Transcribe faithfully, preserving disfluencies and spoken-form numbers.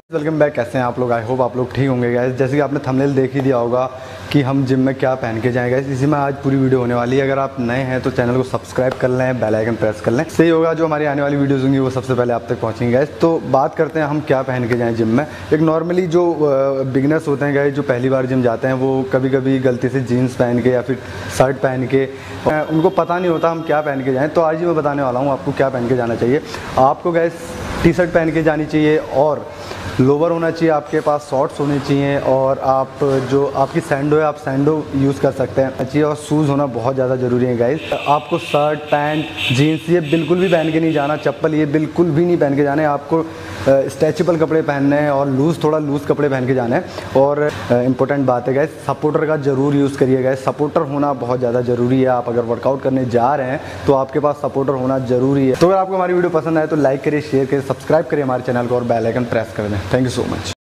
Welcome back. कैसे हैं आप लोग? आई होप आप लोग ठीक होंगे गाइस। जैसे कि आपने थंबनेल देख ही दिया होगा कि हम जिम में क्या पहन के जाएंगे, इसी में आज पूरी वीडियो होने वाली है। अगर आप नए हैं तो चैनल को सब्सक्राइब कर लें, बेल आइकन प्रेस कर लें, सही होगा। जो हमारी आने वाली वीडियोज़ होंगी वो सबसे पहले आप तक पहुँचेंगे गाइस। तो बात करते हैं हम क्या पहन के जाएँ जिम में। एक नॉर्मली जो बिगनर्स होते हैं गाइस, जो पहली बार जिम जाते हैं, वो कभी कभी गलती से जीन्स पहन के या फिर शर्ट पहन के, उनको पता नहीं होता हम क्या पहन के जाएँ। तो आज ही मैं बताने वाला हूँ आपको क्या पहन के जाना चाहिए। आपको गाइस टी शर्ट पहन के जानी चाहिए और लोवर होना चाहिए, आपके पास शॉर्ट्स होने चाहिए, और आप जो आपकी सैंडो है आप सैंडो यूज़ कर सकते हैं चाहिए, और शूज़ होना बहुत ज़्यादा ज़रूरी है गाइस। आपको शर्ट पैंट जीन्स ये बिल्कुल भी पहन के नहीं जाना, चप्पल ये बिल्कुल भी नहीं पहन के जाना है। आपको स्ट्रेचेबल कपड़े पहनने हैं और लूज़ थोड़ा लूज़ कपड़े पहन के जाना है। और इंपॉर्टेंट बात है गाइस, सपोर्टर का ज़रूर यूज़ करिए गाइस। सपोर्टर होना बहुत ज़्यादा ज़रूरी है। आप अगर वर्कआउट करने जा रहे हैं तो आपके पास सपोर्टर होना ज़रूरी है। तो अगर आपको हमारी वीडियो पसंद आए तो लाइक करिए, शेयर करिए, सब्सक्राइब करिए हमारे चैनल को और बेल आइकन प्रेस कर दें। Thank you so much.